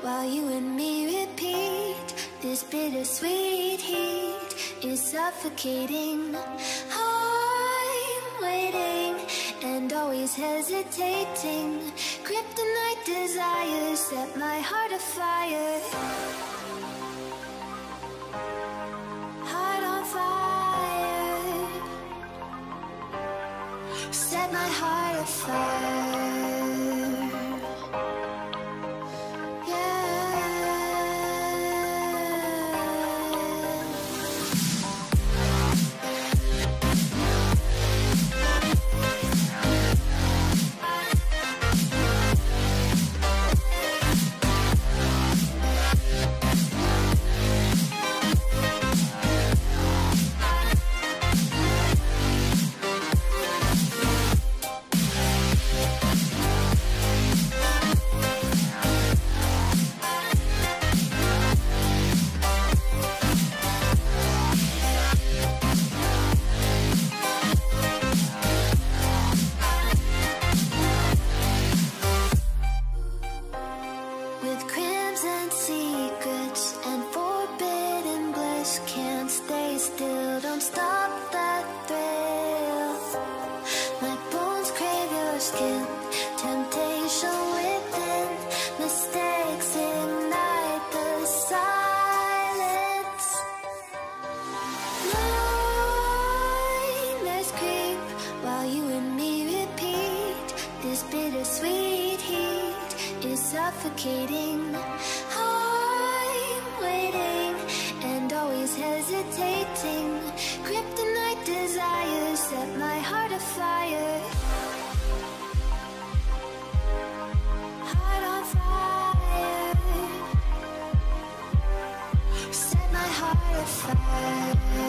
while you and me repeat. This bittersweet heat is suffocating. I'm waiting and always hesitating. Kryptonite desires set my heart afire. Heart on fire. Set my heart afire. Suffocating. I'm waiting and always hesitating. Kryptonite desires set my heart afire. Heart on fire. Set my heart afire.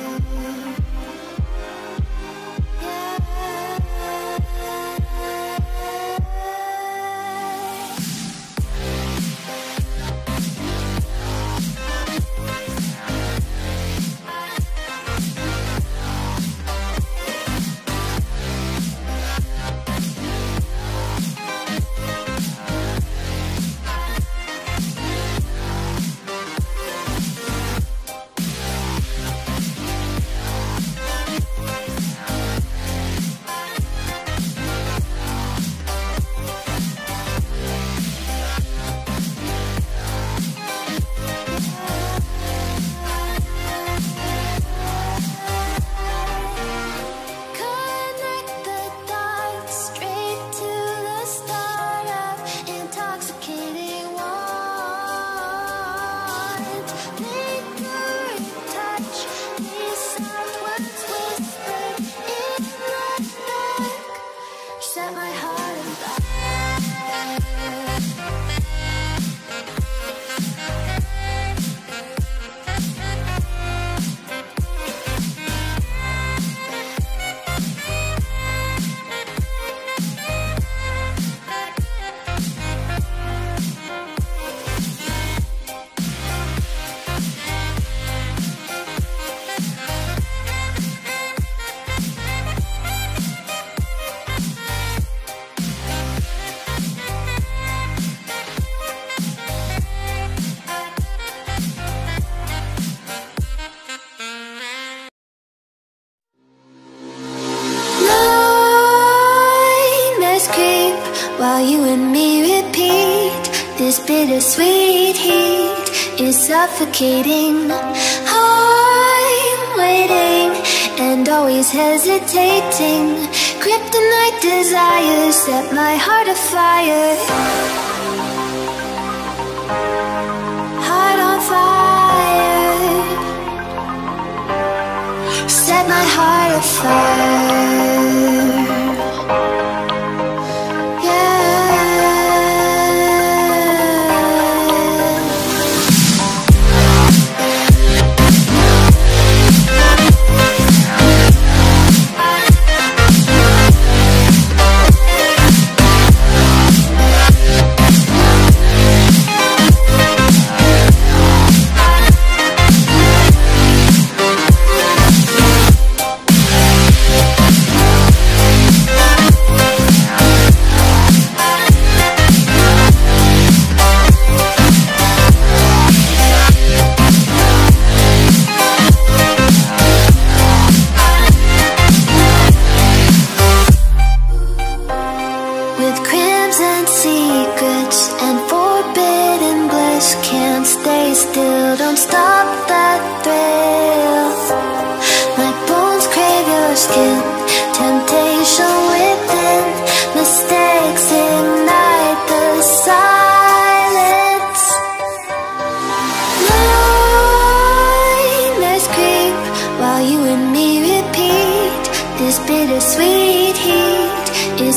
While you and me repeat, this bittersweet heat is suffocating. I'm waiting and always hesitating. Kryptonite desires set my heart afire. Heart on fire. Set my heart afire.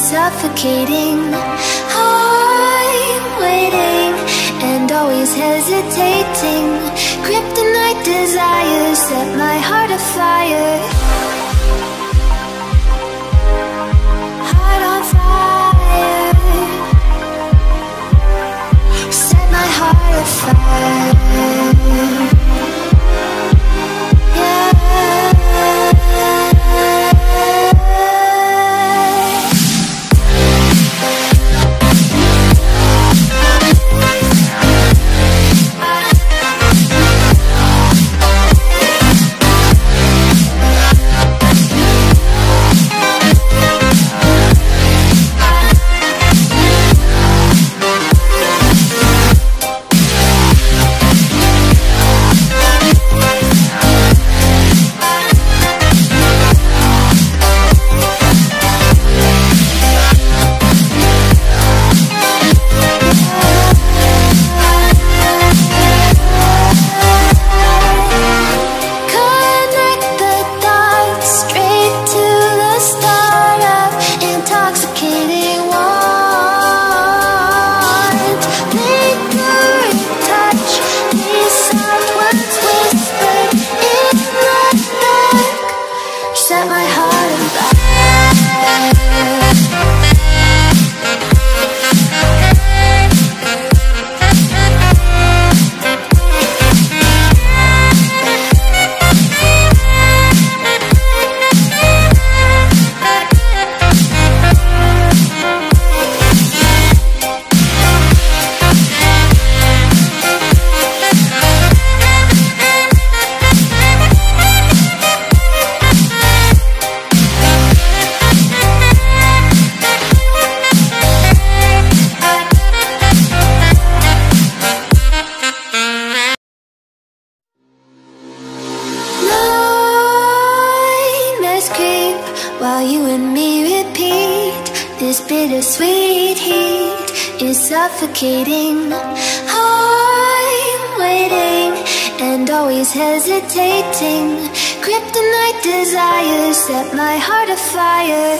suffocating. I'm waiting and always hesitating. Kryptonite desires set my heart afire. Heart on fire. Set my heart afire. While you and me repeat, this bittersweet heat is suffocating. I'm waiting and always hesitating. Kryptonite desires set my heart afire.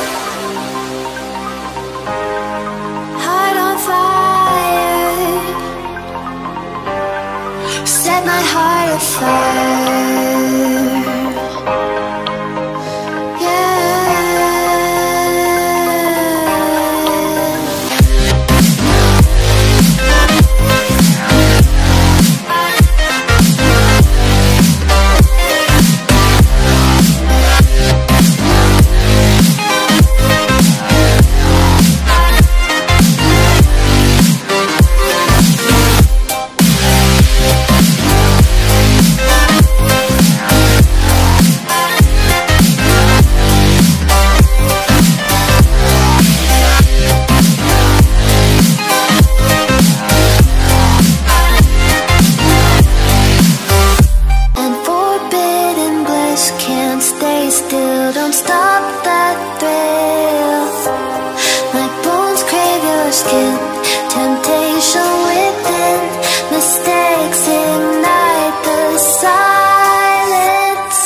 Heart on fire. Set my heart afire. Don't stop that thrill. My bones crave your skin. Temptation within. Mistakes ignite the silence.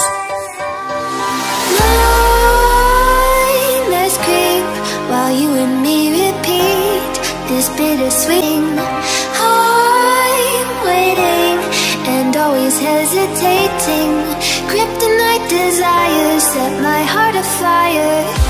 Nightmares creep while you and me repeat this bittersweet. I'm waiting and always hesitating. Kryptonite desires set my heart afire.